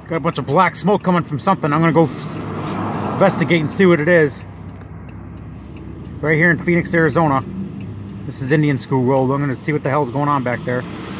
Got a bunch of black smoke coming from something. I'm gonna go investigate and see what it is. Right here in Phoenix, Arizona. This is Indian School Road. I'm gonna see what the hell's going on back there.